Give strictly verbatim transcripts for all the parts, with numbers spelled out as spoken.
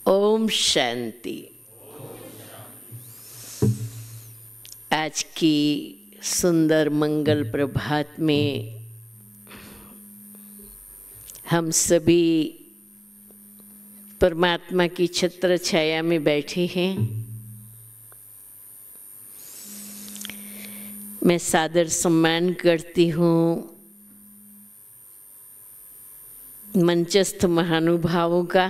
ओम शांति। आज की सुंदर मंगल प्रभात में हम सभी परमात्मा की छत्र छाया में बैठे हैं। मैं सादर सम्मान करती हूँ मंचस्थ महानुभावों का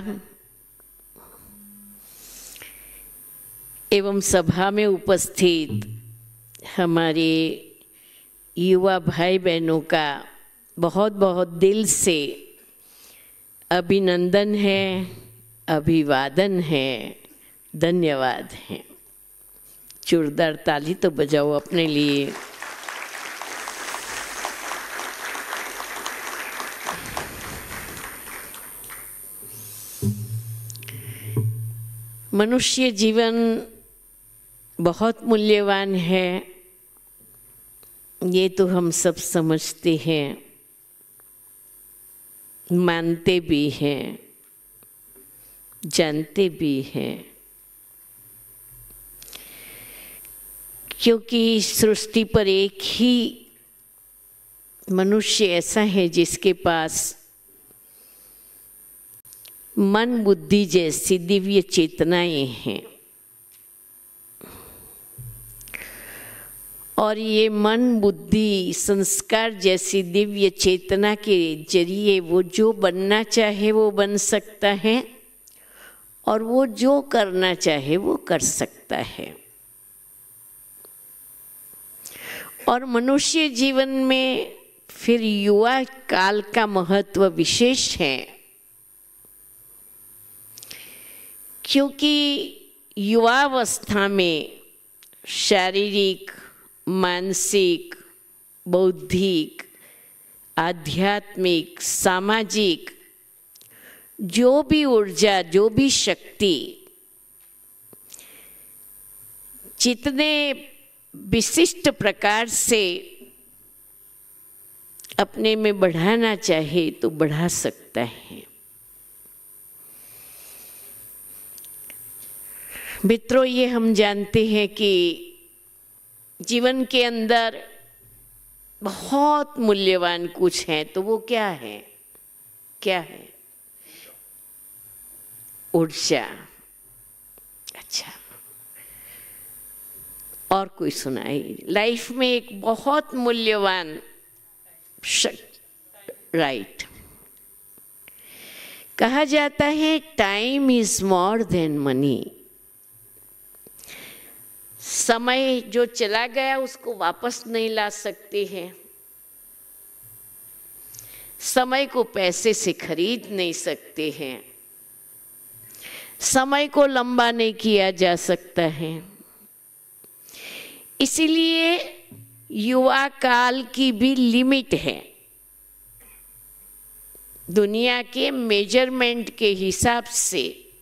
एवं सभा में उपस्थित हमारे युवा भाई बहनों का बहुत बहुत दिल से अभिनंदन है, अभिवादन है, धन्यवाद है। जोरदार ताली तो बजाओ अपने लिए। मनुष्य जीवन बहुत मूल्यवान है, ये तो हम सब समझते हैं, मानते भी हैं, जानते भी हैं, क्योंकि सृष्टि पर एक ही मनुष्य ऐसा है जिसके पास मन बुद्धि जैसी दिव्य चेतनाएं हैं। और ये मन बुद्धि संस्कार जैसी दिव्य चेतना के जरिए वो जो बनना चाहे वो बन सकता है और वो जो करना चाहे वो कर सकता है। और मनुष्य जीवन में फिर युवा काल का महत्व विशेष है, क्योंकि युवावस्था में शारीरिक, मानसिक, बौद्धिक, आध्यात्मिक, सामाजिक जो भी ऊर्जा, जो भी शक्ति जितने विशिष्ट प्रकार से अपने में बढ़ाना चाहे तो बढ़ा सकता है। मित्रों, ये हम जानते हैं कि जीवन के अंदर बहुत मूल्यवान कुछ है, तो वो क्या है? क्या है? ऊर्जा। अच्छा, और कोई सुनाए? लाइफ में एक बहुत मूल्यवान शक्ति, राइट। कहा जाता है time is more than money. समय जो चला गया उसको वापस नहीं ला सकते हैं, समय को पैसे से खरीद नहीं सकते हैं, समय को लंबा नहीं किया जा सकता है। इसीलिए युवा काल की भी लिमिट है। दुनिया के मेजरमेंट के हिसाब से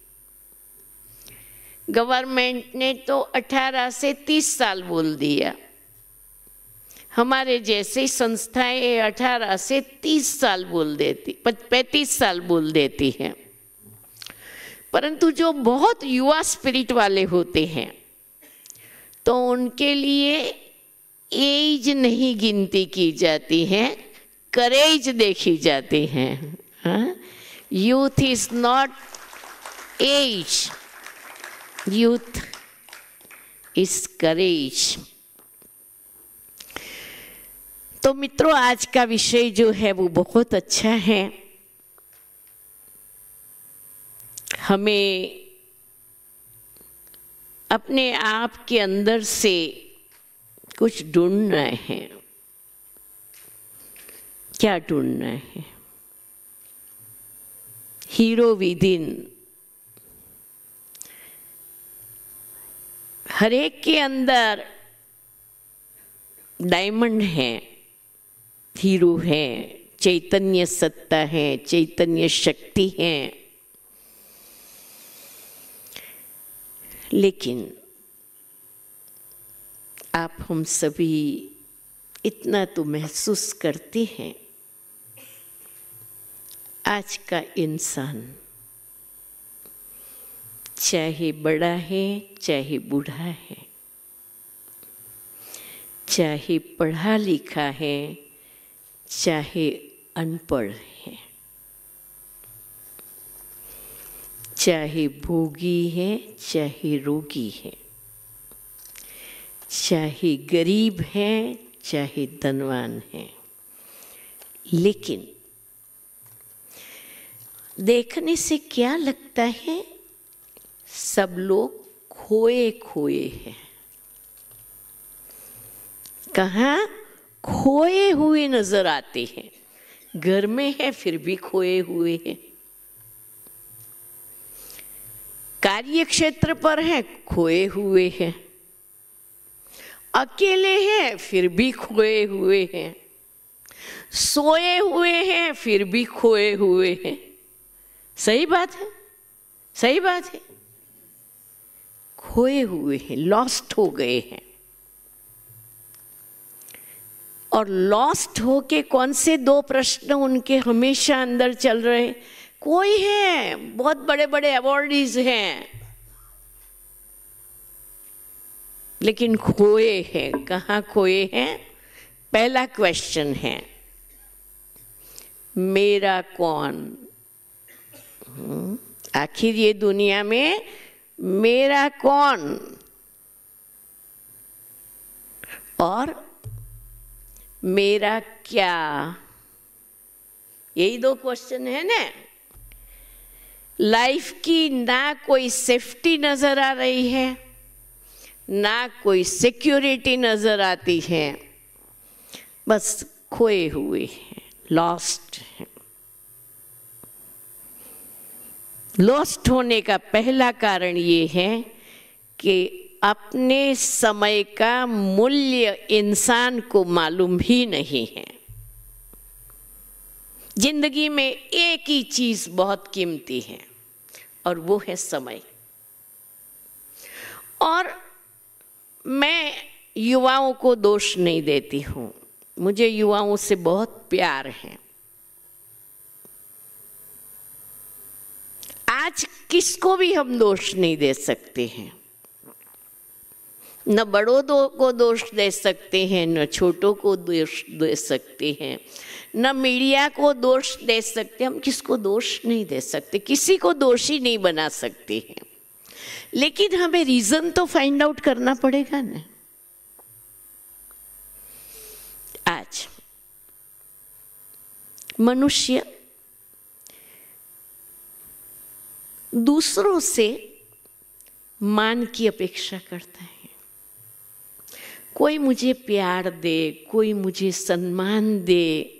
गवर्नमेंट ने तो अठारह से तीस साल बोल दिया, हमारे जैसे संस्थाएं अठारह से तीस साल बोल देती, पैंतीस साल बोल देती हैं। परंतु जो बहुत युवा स्पिरिट वाले होते हैं तो उनके लिए एज नहीं गिनती की जाती है, करेज देखी जाती है। Youth is not age, youth is courage. तो मित्रों, आज का विषय जो है वो बहुत अच्छा है। हमें अपने आप के अंदर से कुछ ढूंढना है। क्या ढूंढना है? Hero with in. हर एक के अंदर डायमंड है, हीरो है, चैतन्य सत्ता है, चैतन्य शक्ति है। लेकिन आप हम सभी इतना तो महसूस करते हैं, आज का इंसान चाहे बड़ा है चाहे बूढ़ा है, चाहे पढ़ा लिखा है चाहे अनपढ़ है, चाहे भोगी है चाहे रोगी है, चाहे गरीब है चाहे धनवान है, लेकिन देखने से क्या लगता है, सब लोग खोए खोए हैं। कहाँ? खोए हुए नजर आते हैं। घर में है फिर भी खोए हुए हैं, कार्य क्षेत्र पर है खोए हुए हैं, अकेले हैं फिर भी खोए हुए हैं, सोए हुए हैं फिर भी खोए हुए हैं। सही बात है, सही बात है। खोए हुए हैं, लॉस्ट हो गए हैं। और लॉस्ट होके कौन से दो प्रश्न उनके हमेशा अंदर चल रहे? कोई है, बहुत बड़े बड़े अवॉर्डीज हैं, लेकिन खोए हैं। कहाँ खोए हैं? पहला क्वेश्चन है, मेरा कौन? आखिर ये दुनिया में मेरा कौन? और मेरा क्या? यही दो क्वेश्चन है ना। लाइफ की ना कोई सेफ्टी नजर आ रही है, ना कोई सिक्योरिटी नजर आती है, बस खोए हुए हैं, लॉस्ट हैं। लॉस्ट होने का पहला कारण ये है कि अपने समय का मूल्य इंसान को मालूम ही नहीं है। जिंदगी में एक ही चीज बहुत कीमती है और वो है समय। और मैं युवाओं को दोष नहीं देती हूँ, मुझे युवाओं से बहुत प्यार है। आज किसको भी हम दोष नहीं दे सकते हैं, न बड़ों दो को दोष दे सकते हैं, न छोटों को दोष दे सकते हैं, न मीडिया को दोष दे सकते। हम किसको दोष नहीं दे सकते, किसी को दोषी नहीं बना सकते हैं, लेकिन हमें रीजन तो फाइंड आउट करना पड़ेगा ना। आज मनुष्य दूसरों से मान की अपेक्षा करता है। कोई मुझे प्यार दे, कोई मुझे सम्मान दे,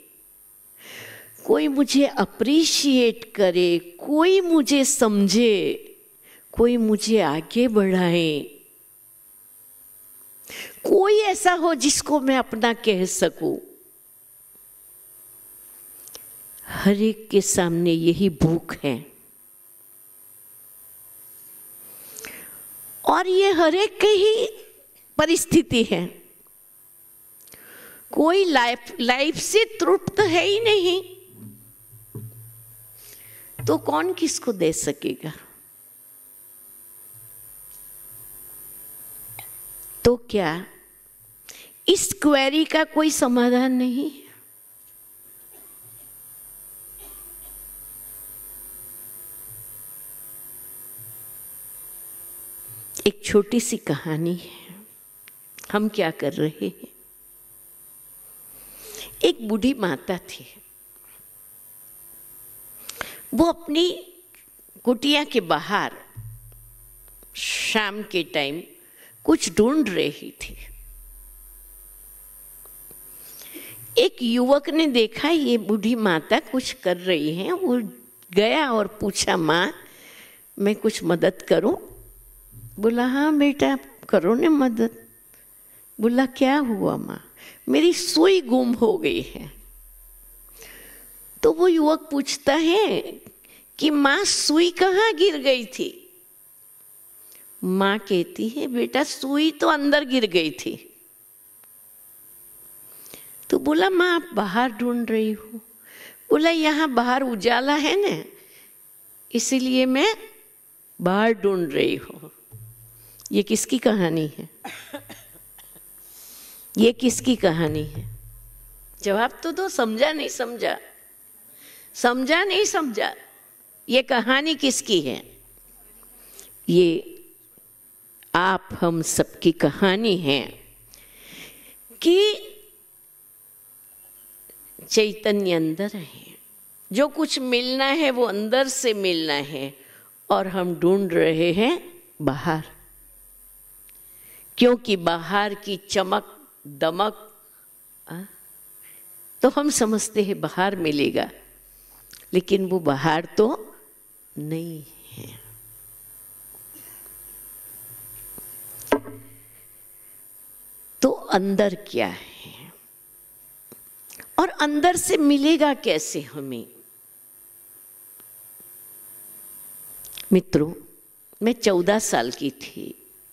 कोई मुझे अप्रिशिएट करे, कोई मुझे समझे, कोई मुझे आगे बढ़ाए, कोई ऐसा हो जिसको मैं अपना कह सकूं। हर एक के सामने यही भूख है और ये हर एक की ही परिस्थिति है। कोई लाइफ लाइफ से तृप्त है ही नहीं, तो कौन किसको दे सकेगा? तो क्या इस क्वेरी का कोई समाधान नहीं? एक छोटी सी कहानी है। हम क्या कर रहे हैं? एक बूढ़ी माता थी, वो अपनी कुटिया के बाहर शाम के टाइम कुछ ढूंढ रही थी। एक युवक ने देखा ये बूढ़ी माता कुछ कर रही है, वो गया और पूछा, माँ मैं कुछ मदद करूं? बोला हाँ बेटा करो ने मदद। बोला क्या हुआ माँ? मेरी सुई गुम हो गई है। तो वो युवक पूछता है कि माँ सुई कहाँ गिर गई थी? माँ कहती है बेटा सुई तो अंदर गिर गई थी। तो बोला माँ आप बाहर ढूंढ रही हो? बोला यहाँ बाहर उजाला है ना, इसीलिए मैं बाहर ढूंढ रही हो। ये किसकी कहानी है? ये किसकी कहानी है? जवाब तो दो। समझा नहीं समझा? समझा नहीं समझा? ये कहानी किसकी है? ये आप हम सबकी कहानी है कि चैतन्य अंदर है, जो कुछ मिलना है वो अंदर से मिलना है, और हम ढूंढ रहे हैं बाहर, क्योंकि बाहर की चमक दमक आ? तो हम समझते हैं बाहर मिलेगा, लेकिन वो बाहर तो नहीं है। तो अंदर क्या है और अंदर से मिलेगा कैसे हमें? मित्रों, मैं चौदह साल की थी,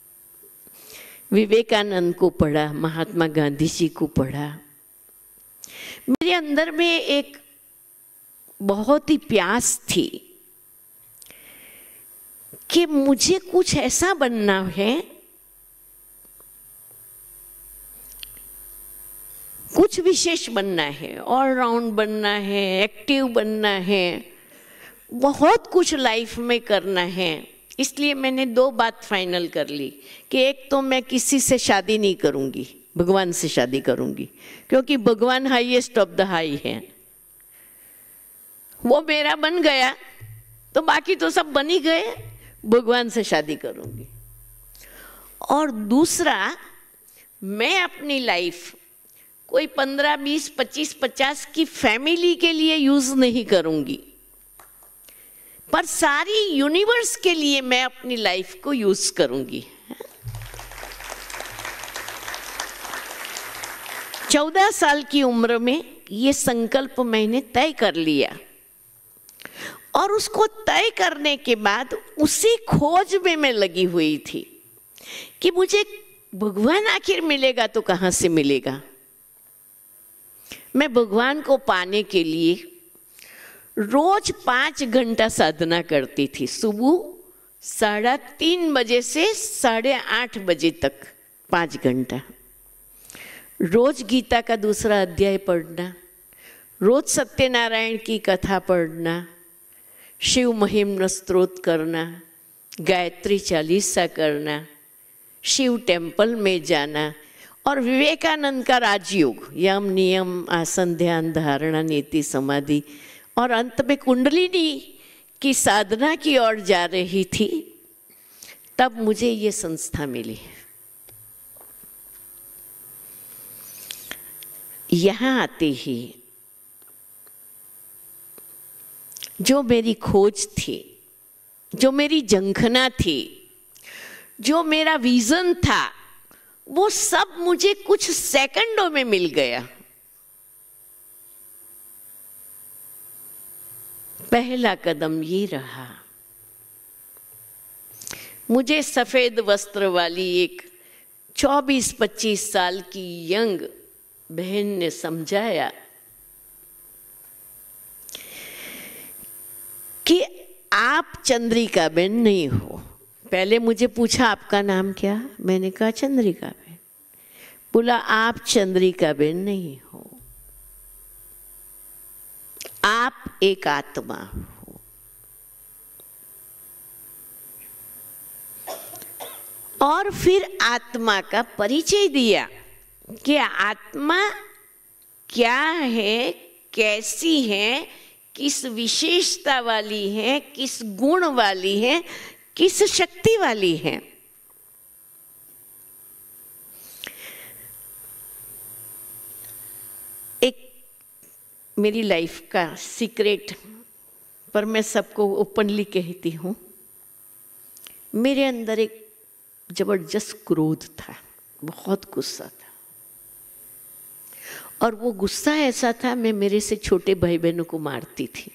विवेकानंद को पढ़ा, महात्मा गांधी जी को पढ़ा। मेरे अंदर में एक बहुत ही प्यास थी कि मुझे कुछ ऐसा बनना है, कुछ विशेष बनना है, ऑलराउंड बनना है, एक्टिव बनना है, बहुत कुछ लाइफ में करना है। इसलिए मैंने दो बात फाइनल कर ली कि एक तो मैं किसी से शादी नहीं करूंगी, भगवान से शादी करूंगी, क्योंकि भगवान हाईएस्ट ऑफ द हाई है। वो मेरा बन गया तो बाकी तो सब बन ही गए, भगवान से शादी करूंगी। और दूसरा, मैं अपनी लाइफ कोई पंद्रह बीस पच्चीस पचास की फैमिली के लिए यूज नहीं करूंगी, पर सारी यूनिवर्स के लिए मैं अपनी लाइफ को यूज करूंगी। चौदह साल की उम्र में ये संकल्प मैंने तय कर लिया, और उसको तय करने के बाद उसी खोज में मैं लगी हुई थी कि मुझे भगवान आखिर मिलेगा तो कहाँ से मिलेगा। मैं भगवान को पाने के लिए रोज पाँच घंटा साधना करती थी, सुबह साढ़े तीन बजे से साढ़े आठ बजे तक पाँच घंटा। रोज गीता का दूसरा अध्याय पढ़ना, रोज सत्यनारायण की कथा पढ़ना, शिव महिम्न स्तोत्र करना, गायत्री चालीसा करना, शिव टेम्पल में जाना, और विवेकानंद का राजयोग, यम नियम आसन ध्यान धारणा नीति समाधि, और अंत में कुंडलिनी की साधना की ओर जा रही थी। तब मुझे ये संस्था मिली। यहाँ आते ही जो मेरी खोज थी, जो मेरी जंखना थी, जो मेरा विजन था, वो सब मुझे कुछ सेकंडों में मिल गया। पहला कदम ये रहा, मुझे सफेद वस्त्र वाली एक चौबीस पच्चीस साल की यंग बहन ने समझाया कि आप चंद्रिका बहन नहीं हो। पहले मुझे पूछा आपका नाम क्या, मैंने कहा चंद्रिका बहन। बोला आप चंद्रिका बहन नहीं हो, आप एक आत्मा हो। और फिर आत्मा का परिचय दिया कि आत्मा क्या है, कैसी है, किस विशेषता वाली है, किस गुण वाली है, किस शक्ति वाली है। एक मेरी लाइफ का सीक्रेट, पर मैं सबको ओपनली कहती हूँ, मेरे अंदर एक जबरदस्त क्रोध था, बहुत गुस्सा था। और वो गुस्सा ऐसा था, मैं मेरे से छोटे भाई बहनों को मारती थी।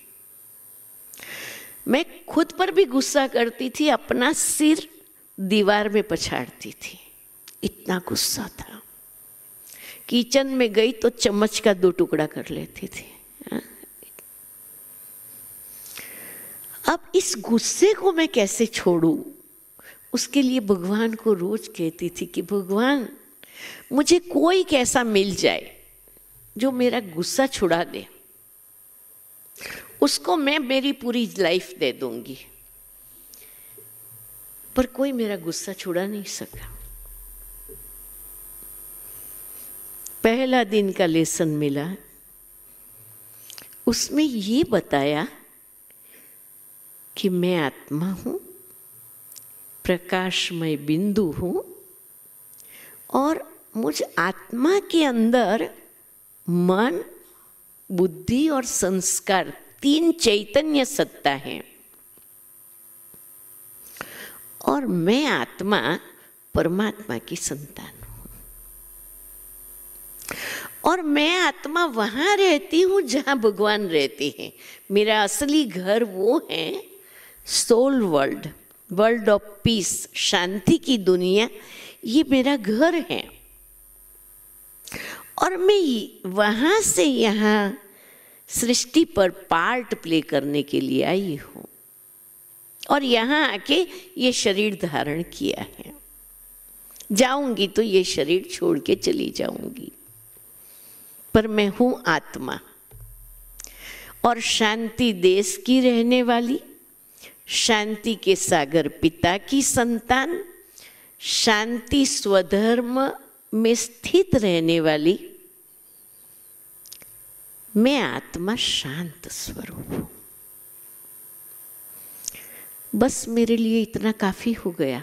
मैं खुद पर भी गुस्सा करती थी, अपना सिर दीवार में पछाड़ती थी, इतना गुस्सा था। किचन में गई तो चम्मच का दो टुकड़ा कर लेती थी। अब इस गुस्से को मैं कैसे छोड़ूं? उसके लिए भगवान को रोज कहती थी कि भगवान मुझे कोई कैसा मिल जाए जो मेरा गुस्सा छुड़ा दे, उसको मैं मेरी पूरी लाइफ दे दूंगी। पर कोई मेरा गुस्सा छुड़ा नहीं सका। पहला दिन का लेसन मिला, उसमें ये बताया कि मैं आत्मा हूं, प्रकाशमय बिंदु हूं, और मुझ आत्मा के अंदर मन, बुद्धि और संस्कार तीन चैतन्य सत्ता है, और मैं आत्मा परमात्मा की संतान हूं। और मैं आत्मा वहां रहती हूं जहां भगवान रहते हैं। मेरा असली घर वो है soul world, world of peace, शांति की दुनिया, ये मेरा घर है। और मैं वहां से यहाँ सृष्टि पर पार्ट प्ले करने के लिए आई हूं, और यहाँ आके ये शरीर धारण किया है। जाऊंगी तो ये शरीर छोड़ के चली जाऊंगी, पर मैं हूं आत्मा, और शांति देश की रहने वाली, शांति के सागर पिता की संतान, शांति स्वधर्म में स्थित रहने वाली मैं आत्मा शांत स्वरूप हूं। बस मेरे लिए इतना काफी हो गया।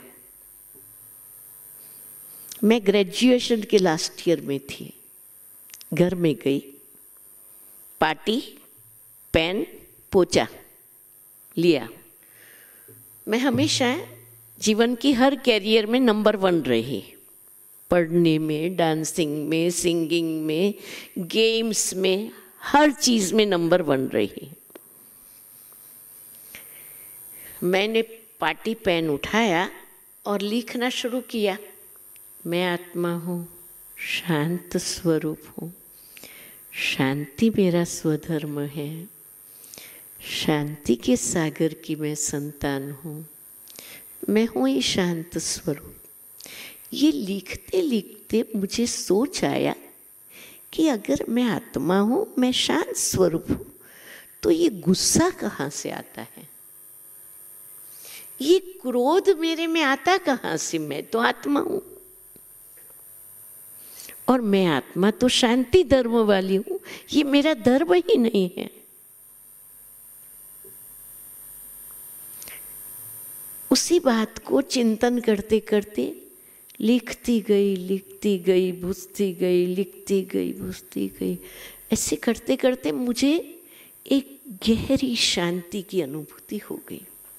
मैं ग्रेजुएशन के लास्ट ईयर में थी, घर में गई, पाटी, पेन, पोचा लिया। मैं हमेशा जीवन की हर कैरियर में नंबर वन रही, पढ़ने में, डांसिंग में, सिंगिंग में, गेम्स में, हर चीज में नंबर वन रही। मैंने पाटी पेन उठाया और लिखना शुरू किया, मैं आत्मा हूँ, शांत स्वरूप हूँ, शांति मेरा स्वधर्म है, शांति के सागर की मैं संतान हूँ, मैं हूँ ये शांत स्वरूप। ये लिखते लिखते मुझे सोच आया कि अगर मैं आत्मा हूँ, मैं शांत स्वरूप हूँ, तो ये गुस्सा कहाँ से आता है? ये क्रोध मेरे में आता कहाँ से? मैं तो आत्मा हूँ, और मैं आत्मा तो शांति धर्म वाली हूँ, ये मेरा धर्म ही नहीं है। उसी बात को चिंतन करते करते लिखती गई, लिखती गई, बुझती गई, लिखती गई, बुझती गई। ऐसे करते करते मुझे एक गहरी शांति की अनुभूति हो गई।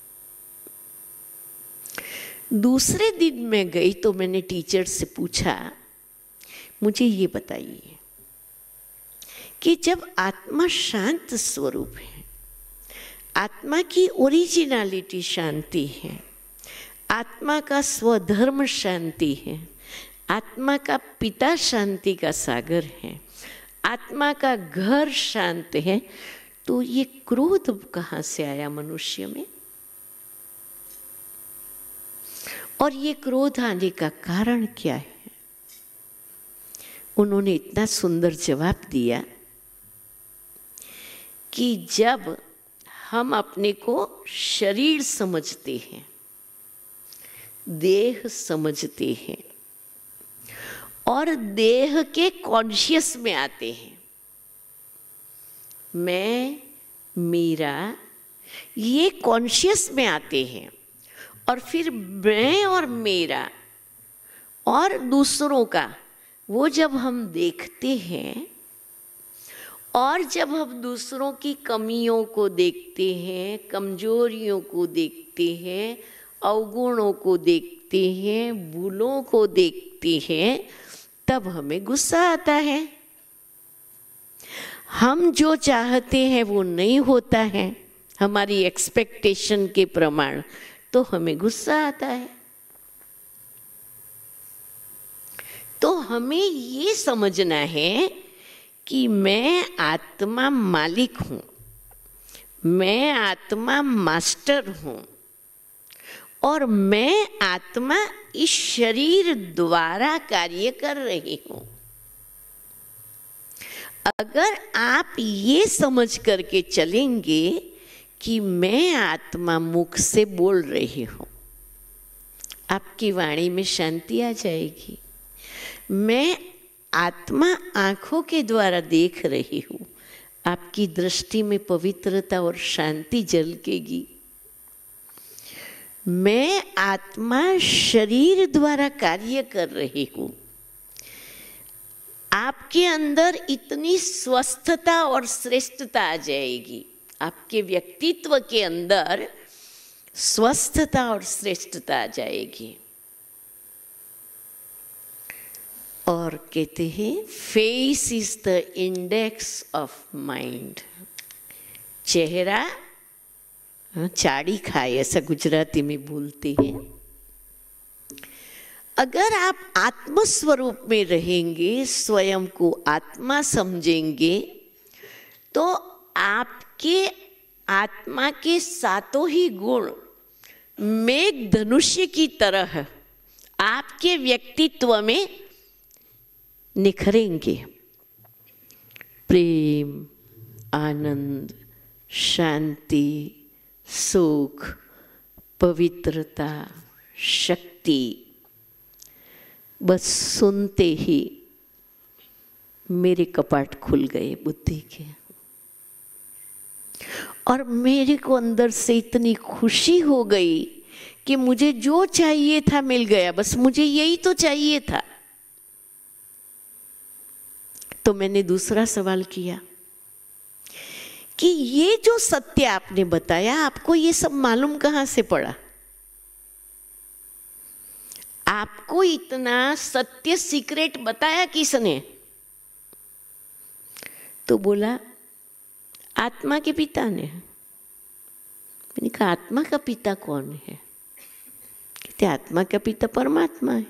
दूसरे दिन मैं गई तो मैंने टीचर से पूछा, मुझे ये बताइए कि जब आत्मा शांत स्वरूप है, आत्मा की ओरिजिनलिटी शांति है, आत्मा का स्वधर्म शांति है, आत्मा का पिता शांति का सागर है, आत्मा का घर शांत है, तो ये क्रोध कहाँ से आया मनुष्य में? और ये क्रोध आने का कारण क्या है? उन्होंने इतना सुंदर जवाब दिया कि जब हम अपने को शरीर समझते हैं, देह समझते हैं, और देह के कॉन्शियस में आते हैं, मैं, मेरा, ये कॉन्शियस में आते हैं, और फिर मैं और मेरा और दूसरों का वो जब हम देखते हैं, और जब हम दूसरों की कमियों को देखते हैं, कमजोरियों को देखते हैं, अवगुणों को देखते हैं, भूलों को देखते हैं, तब हमें गुस्सा आता है। हम जो चाहते हैं वो नहीं होता है हमारी एक्सपेक्टेशन के प्रमाण, तो हमें गुस्सा आता है। तो हमें ये समझना है कि मैं आत्मा मालिक हूँ, मैं आत्मा मास्टर हूँ और मैं आत्मा इस शरीर द्वारा कार्य कर रही हूँ। अगर आप ये समझ करके चलेंगे कि मैं आत्मा मुख से बोल रही हूँ, आपकी वाणी में शांति आ जाएगी। मैं आत्मा आँखों के द्वारा देख रही हूँ, आपकी दृष्टि में पवित्रता और शांति झलकेगी। मैं आत्मा शरीर द्वारा कार्य कर रही हूँ, आपके अंदर इतनी स्वस्थता और श्रेष्ठता आ जाएगी, आपके व्यक्तित्व के अंदर स्वस्थता और श्रेष्ठता आ जाएगी। और कहते हैं face is the index of mind. चेहरा चाड़ी खाए, ऐसा गुजराती में बोलते हैं। अगर आप आत्म स्वरूप में रहेंगे, स्वयं को आत्मा समझेंगे, तो आपके आत्मा के सातों ही गुण मेघ धनुष्य की तरह आपके व्यक्तित्व में निखरेंगे। प्रेम, आनंद, शांति, सुख, पवित्रता, शक्ति, बस सुनते ही मेरे कपाट खुल गए बुद्धि के, और मेरे को अंदर से इतनी खुशी हो गई कि मुझे जो चाहिए था मिल गया, बस मुझे यही तो चाहिए था। तो मैंने दूसरा सवाल किया कि ये जो सत्य आपने बताया, आपको ये सब मालूम कहाँ से पड़ा? आपको इतना सत्य सीक्रेट बताया किसने? तो बोला आत्मा के पिता ने। मैंने कहा आत्मा का पिता कौन है? कहते आत्मा का पिता परमात्मा है।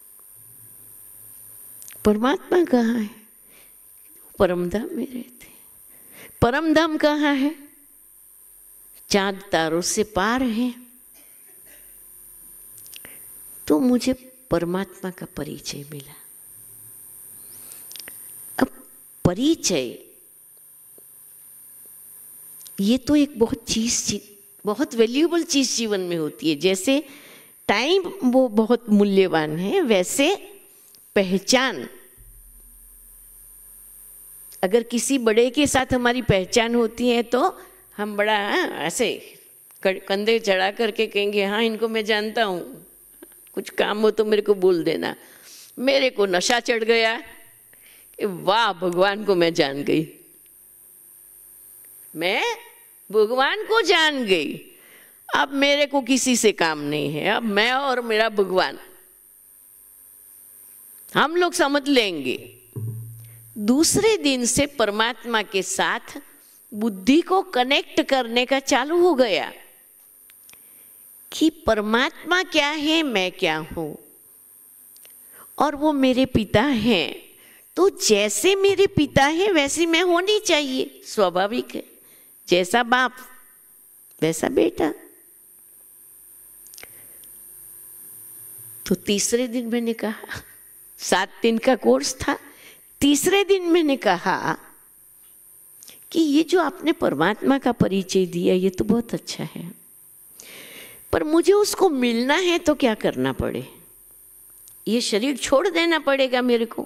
परमात्मा कहाँ है? परमधाम में रहते। परमधाम कहाँ है? चांद तारों से पार है। तो मुझे परमात्मा का परिचय मिला। अब परिचय ये तो एक बहुत चीज, बहुत वैल्यूएबल चीज जीवन में होती है। जैसे टाइम वो बहुत मूल्यवान है, वैसे पहचान, अगर किसी बड़े के साथ हमारी पहचान होती है तो हम बड़ा ऐसे कंधे चढ़ा करके कहेंगे हाँ इनको मैं जानता हूँ, कुछ काम हो तो मेरे को बोल देना। मेरे को नशा चढ़ गया, वाह भगवान को मैं जान गई, मैं भगवान को जान गई, अब मेरे को किसी से काम नहीं है, अब मैं और मेरा भगवान, हम लोग समझ लेंगे। दूसरे दिन से परमात्मा के साथ बुद्धि को कनेक्ट करने का चालू हो गया कि परमात्मा क्या है, मैं क्या हूं, और वो मेरे पिता हैं, तो जैसे मेरे पिता हैं वैसे मैं होनी चाहिए, स्वाभाविक है। जैसा बाप वैसा बेटा। तो तीसरे दिन मैंने कहा, सात दिन का कोर्स था, तीसरे दिन मैंने कहा कि ये जो आपने परमात्मा का परिचय दिया ये तो बहुत अच्छा है, पर मुझे उसको मिलना है तो क्या करना पड़े? ये शरीर छोड़ देना पड़ेगा मेरे को,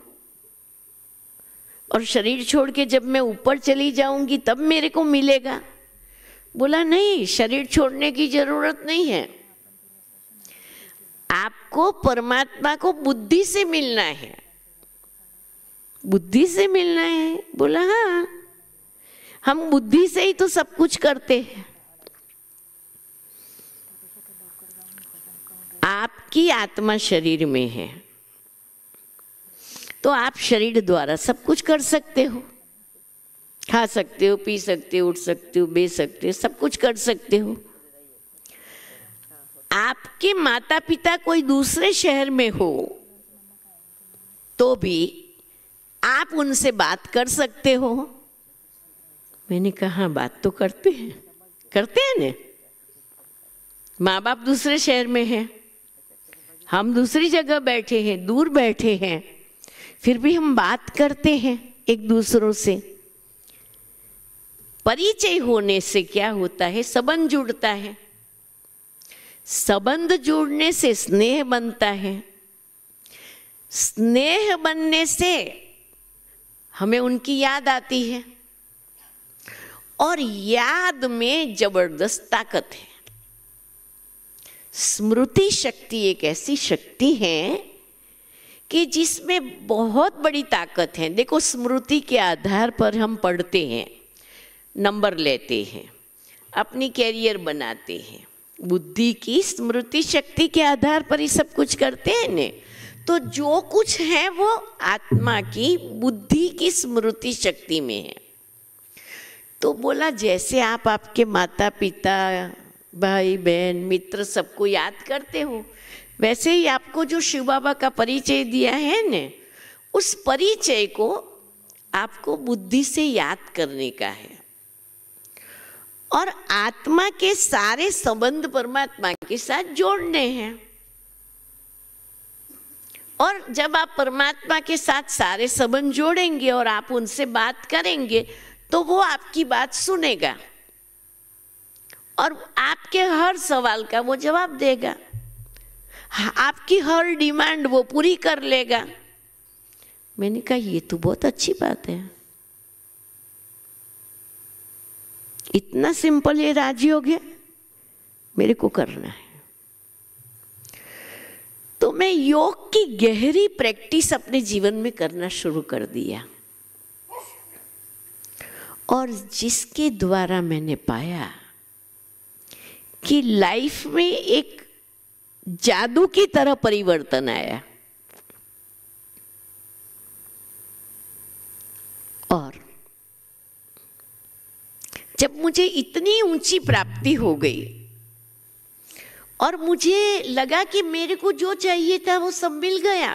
और शरीर छोड़ के जब मैं ऊपर चली जाऊंगी तब मेरे को मिलेगा। बोला नहीं, शरीर छोड़ने की जरूरत नहीं है, आपको परमात्मा को बुद्धि से मिलना है। बुद्धि से मिलना है? बोला हाँ, हम बुद्धि से ही तो सब कुछ करते हैं। आपकी आत्मा शरीर में है तो आप शरीर द्वारा सब कुछ कर सकते हो, खा सकते हो, पी सकते हो, उठ सकते हो, बेच सकते हो, सब कुछ कर सकते हो। आपके माता पिता कोई दूसरे शहर में हो तो भी आप उनसे बात कर सकते हो। मैंने कहा बात तो करते हैं। करते हैं ना। माँ बाप दूसरे शहर में हैं, हम दूसरी जगह बैठे हैं, दूर बैठे हैं, फिर भी हम बात करते हैं एक दूसरों से। परिचय होने से क्या होता है? संबंध जुड़ता है, संबंध जुड़ने से स्नेह बनता है, स्नेह बनने से हमें उनकी याद आती है, और याद में जबरदस्त ताकत है। स्मृति शक्ति एक ऐसी शक्ति है कि जिसमें बहुत बड़ी ताकत है। देखो, स्मृति के आधार पर हम पढ़ते हैं, नंबर लेते हैं, अपनी कैरियर बनाते हैं। बुद्धि की स्मृति शक्ति के आधार पर ही सब कुछ करते हैं ने। तो जो कुछ है वो आत्मा की बुद्धि की स्मृति शक्ति में है। तो बोला, जैसे आप आपके माता पिता, भाई बहन, मित्र सबको याद करते हो, वैसे ही आपको जो शिव बाबा का परिचय दिया है ने, उस परिचय को आपको बुद्धि से याद करने का है। और आत्मा के सारे संबंध परमात्मा के साथ जोड़ने हैं। और जब आप परमात्मा के साथ सारे संबंध जोड़ेंगे और आप उनसे बात करेंगे, तो वो आपकी बात सुनेगा और आपके हर सवाल का वो जवाब देगा, आपकी हर डिमांड वो पूरी कर लेगा। मैंने कहा, ये तो बहुत अच्छी बात है, इतना सिंपल ये राजयोग है, मेरे को करना है। तो मैं योग की गहरी प्रैक्टिस अपने जीवन में करना शुरू कर दिया, और जिसके द्वारा मैंने पाया कि लाइफ में एक जादू की तरह परिवर्तन आया। और जब मुझे इतनी ऊंची प्राप्ति हो गई और मुझे लगा कि मेरे को जो चाहिए था वो सब मिल गया,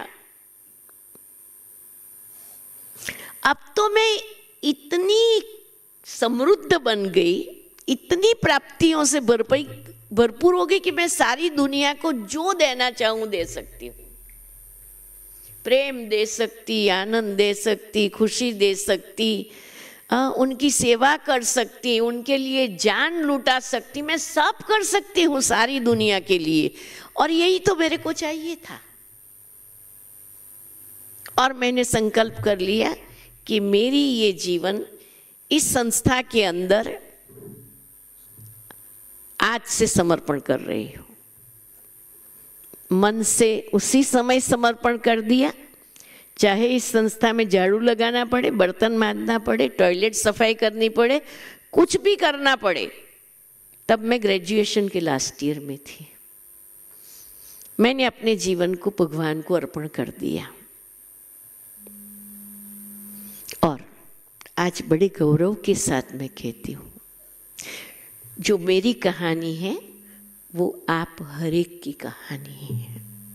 अब तो मैं इतनी समृद्ध बन गई, इतनी प्राप्तियों से भरपूर भरपूर हो गई कि मैं सारी दुनिया को जो देना चाहूं दे सकती हूँ। प्रेम दे सकती, आनंद दे सकती, खुशी दे सकती, आ, उनकी सेवा कर सकती, उनके लिए जान लुटा सकती, मैं सब कर सकती हूँ सारी दुनिया के लिए। और यही तो मेरे को चाहिए था। और मैंने संकल्प कर लिया कि मेरी ये जीवन इस संस्था के अंदर आज से समर्पण कर रही हूँ। मन से उसी समय समर्पण कर दिया, चाहे इस संस्था में झाड़ू लगाना पड़े, बर्तन मांजना पड़े, टॉयलेट सफाई करनी पड़े, कुछ भी करना पड़े। तब मैं ग्रेजुएशन के लास्ट ईयर में थी। मैंने अपने जीवन को भगवान को अर्पण कर दिया और आज बड़े गौरव के साथ मैं कहती हूँ, जो मेरी कहानी है वो आप हर एक की कहानी है।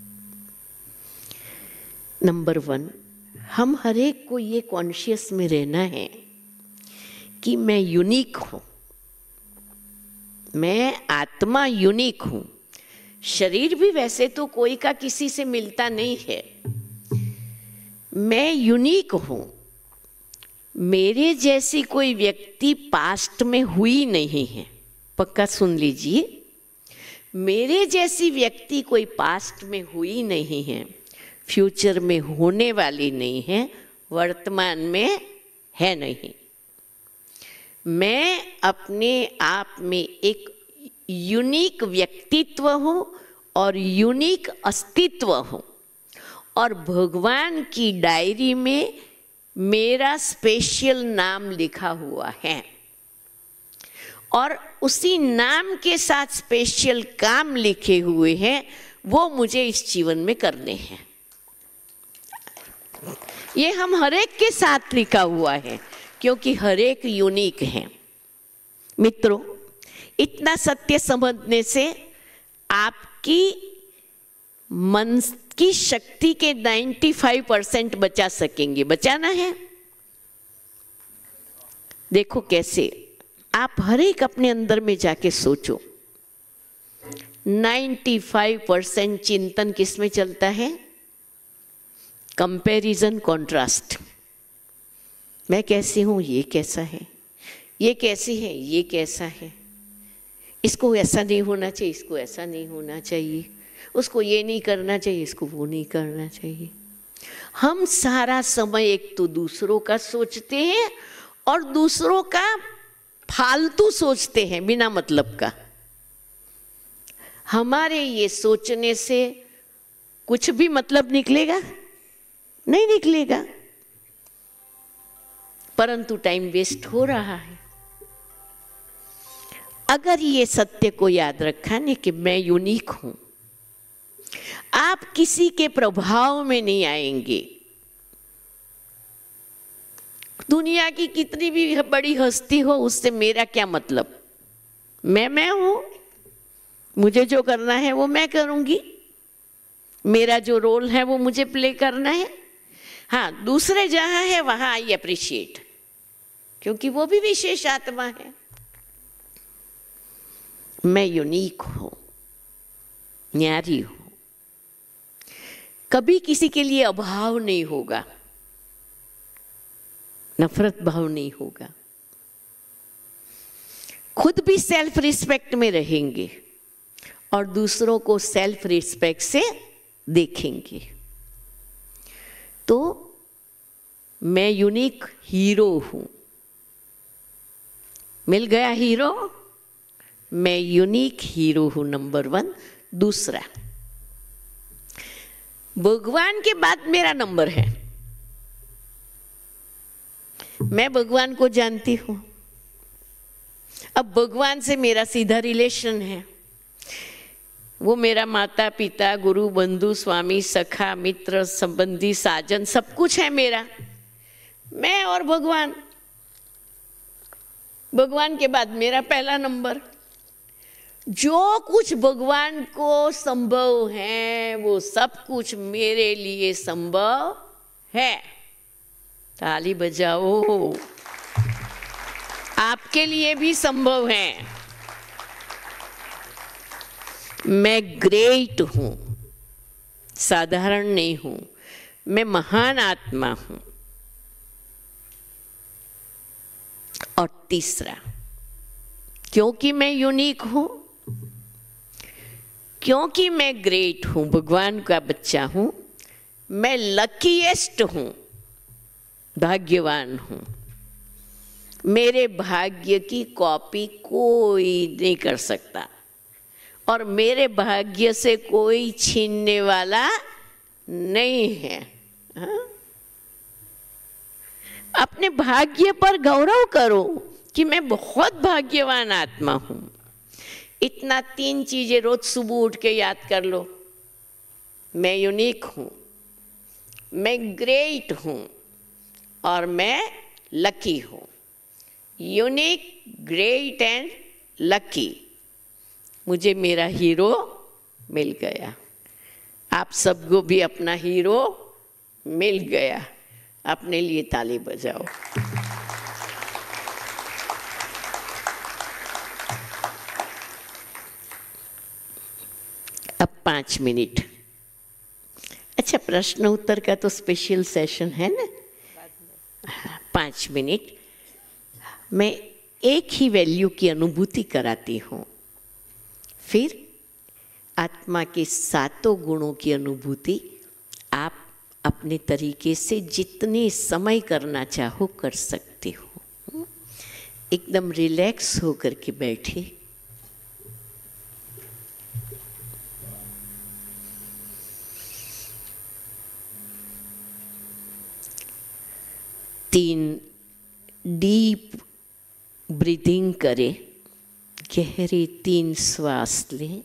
नंबर वन, हम हर एक को ये कॉन्शियस में रहना है कि मैं यूनिक हूँ, मैं आत्मा यूनिक हूँ। शरीर भी वैसे तो कोई का किसी से मिलता नहीं है, मैं यूनिक हूँ। मेरे जैसी कोई व्यक्ति पास्ट में हुई नहीं है, पक्का सुन लीजिए, मेरे जैसी व्यक्ति कोई पास्ट में हुई नहीं है, फ्यूचर में होने वाली नहीं है, वर्तमान में है नहीं। मैं अपने आप में एक यूनिक व्यक्तित्व हूँ और यूनिक अस्तित्व हूँ, और भगवान की डायरी में मेरा स्पेशल नाम लिखा हुआ है, और उसी नाम के साथ स्पेशल काम लिखे हुए हैं, वो मुझे इस जीवन में करने हैं। ये हम हर एक के साथ लिखा हुआ है, क्योंकि हर एक यूनिक है। मित्रों, इतना सत्य समझने से आपकी मन की शक्ति के पचानवे परसेंट बचा सकेंगे। बचाना है, देखो कैसे। आप हर एक अपने अंदर में जाके सोचो, पचानवे परसेंट चिंतन किस में चलता है? Comparison, contrast. मैं कैसी हूँ, ये कैसा है, ये कैसी है, ये कैसा है, इसको ऐसा नहीं होना चाहिए, इसको ऐसा नहीं होना चाहिए, उसको ये नहीं करना चाहिए, इसको वो नहीं करना चाहिए। हम सारा समय एक तो दूसरों का सोचते हैं और दूसरों का फालतू सोचते हैं, बिना मतलब का। हमारे ये सोचने से कुछ भी मतलब निकलेगा? नहीं निकलेगा, परंतु टाइम वेस्ट हो रहा है। अगर ये सत्य को याद रखा नहीं कि मैं यूनिक हूं, आप किसी के प्रभाव में नहीं आएंगे। दुनिया की कितनी भी बड़ी हस्ती हो, उससे मेरा क्या मतलब? मैं मैं हूं, मुझे जो करना है वो मैं करूंगी, मेरा जो रोल है वो मुझे प्ले करना है। हाँ, दूसरे जहां है वहां आई अप्रिशिएट, क्योंकि वो भी विशेष आत्मा है। मैं यूनिक हूं, न्यारी हूं, कभी किसी के लिए अभाव नहीं होगा, नफरत भाव नहीं होगा, खुद भी सेल्फ रिस्पेक्ट में रहेंगे और दूसरों को सेल्फ रिस्पेक्ट से देखेंगे। तो मैं यूनिक हीरो हूं। मिल गया हीरो? मैं यूनिक हीरो हूं, नंबर वन। दूसरा, भगवान के बाद मेरा नंबर है। मैं भगवान को जानती हूं। अब भगवान से मेरा सीधा रिलेशन है। वो मेरा माता पिता, गुरु, बंधु, स्वामी, सखा, मित्र, संबंधी, साजन, सब कुछ है मेरा। मैं और भगवान, भगवान के बाद मेरा पहला नंबर। जो कुछ भगवान को संभव है वो सब कुछ मेरे लिए संभव है। ताली बजाओ, आपके लिए भी संभव है। मैं ग्रेट हूं, साधारण नहीं हूं, मैं महान आत्मा हूं। और तीसरा, क्योंकि मैं यूनिक हूं, क्योंकि मैं ग्रेट हूं, भगवान का बच्चा हूं, मैं लकीएस्ट हूं, भाग्यवान हूं। मेरे भाग्य की कॉपी कोई नहीं कर सकता और मेरे भाग्य से कोई छीनने वाला नहीं है। हा? अपने भाग्य पर गौरव करो कि मैं बहुत भाग्यवान आत्मा हूं। इतना तीन चीजें रोज सुबह उठ के याद कर लो। मैं यूनिक हूं, मैं ग्रेट हूं और मैं लकी हूं। Unique, great and lucky. मुझे मेरा हीरो मिल गया। आप सबको भी अपना हीरो मिल गया। अपने लिए ताली बजाओ। अब पाँच मिनट। अच्छा, प्रश्न उत्तर का तो स्पेशल सेशन है ना। पाँच मिनट मैं एक ही वैल्यू की अनुभूति कराती हूँ, फिर आत्मा के सातों गुणों की अनुभूति आप अपने तरीके से जितने समय करना चाहो कर सकते हो। एकदम रिलैक्स होकर के बैठे। तीन डीप ब्रीदिंग करें, गहरे तीन श्वास लें।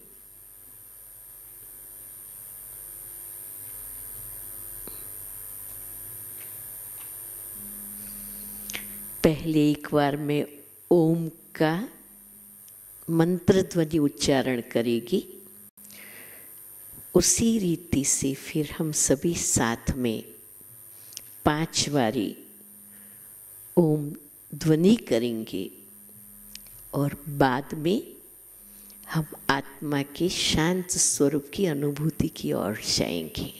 पहले एक बार में ओम का मंत्र ध्वनि उच्चारण करेगी, उसी रीति से फिर हम सभी साथ में पांच बारी ओम ध्वनि करेंगे। और बाद में हम आत्मा के शांत स्वरूप की अनुभूति की ओर जाएंगे।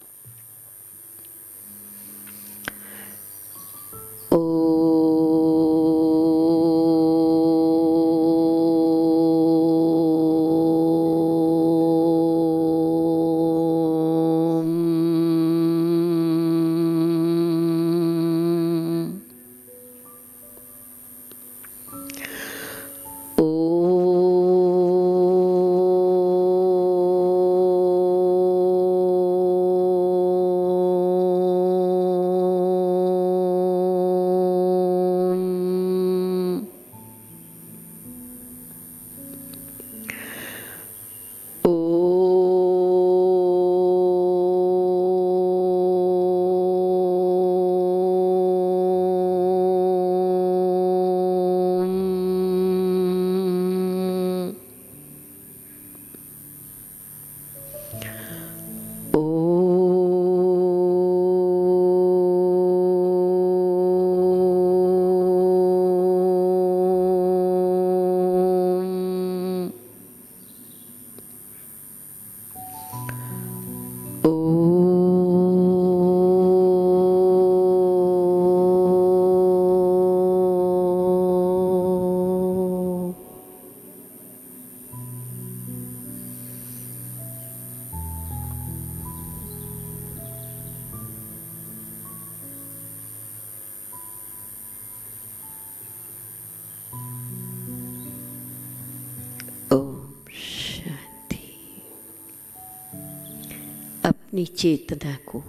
अपनी चेतना को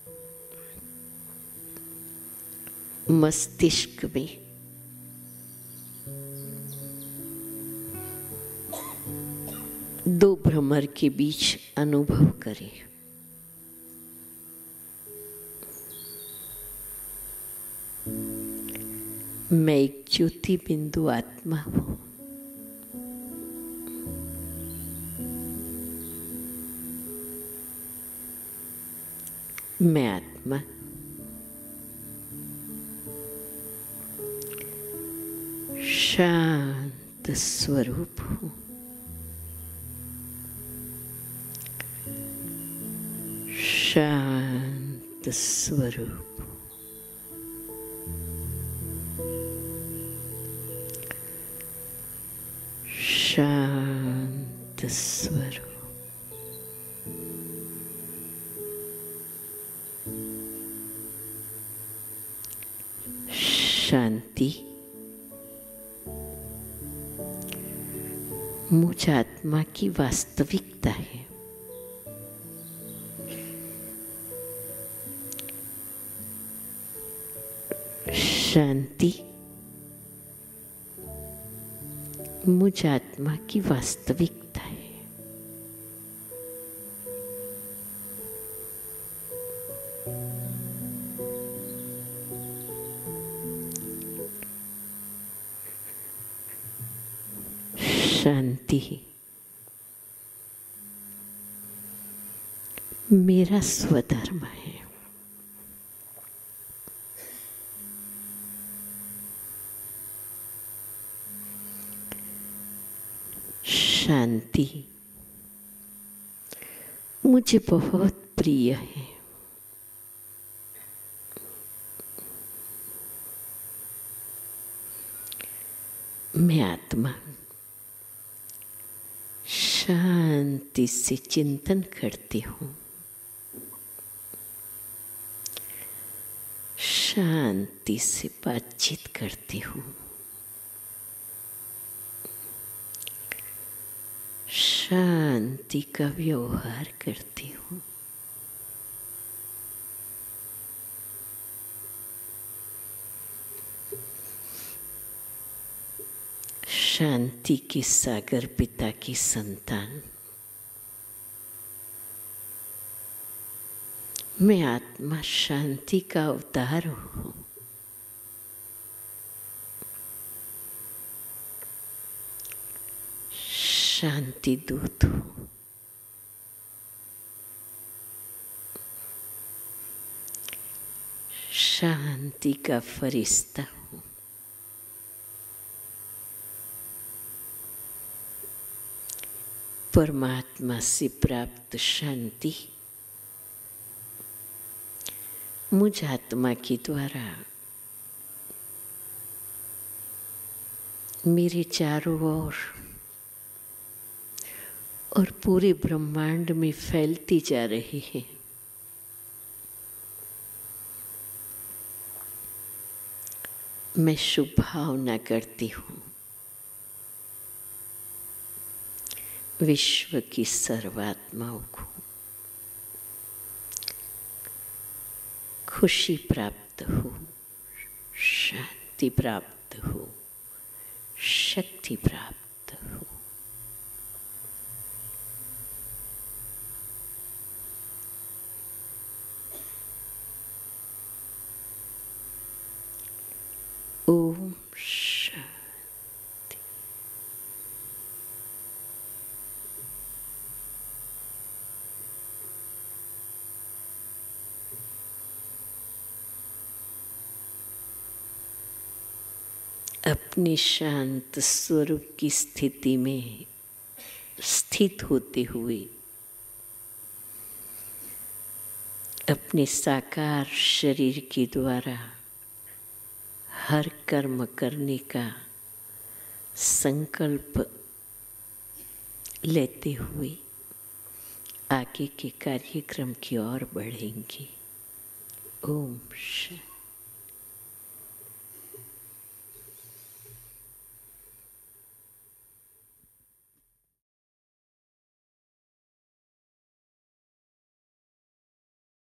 मस्तिष्क में दो भ्रमर के बीच अनुभव करें। मैं एक ज्योति बिंदु आत्मा हूँ। मैं आत्मा शांत स्वरूप हूँ। शांत स्वरूप, शांत स्वरूप। शांति मुझ आत्मा की वास्तविकता है। शांति मुझ आत्मा की वास्तविकता है। शांति मेरा स्वधर्म है। शांति मुझे बहुत प्रिय है। मैं आत्मा शांति से चिंतन करती हूँ। शांति से बातचीत करती हूँ। शांति का व्यवहार करती हूँ। शांति के सागर पिता की संतान मैं आत्मा शांति का अवतार हूँ। शांति दूत हूँ। शांति का फरिश्ता हूँ। परमात्मा से प्राप्त शांति मुझ आत्मा के द्वारा मेरे चारों ओर और पूरे ब्रह्मांड में फैलती जा रही है। मैं शुभ भावना करती हूँ विश्व की सर्वात्माओं को खुशी प्राप्त हो, शांति प्राप्त हो, शक्ति प्राप्त हो। ओम शांति। अपने शांत स्वरूप की स्थिति में स्थित होते हुए अपने साकार शरीर के द्वारा हर कर्म करने का संकल्प लेते हुए आगे के कार्यक्रम की ओर बढ़ेंगे। ओम शांति।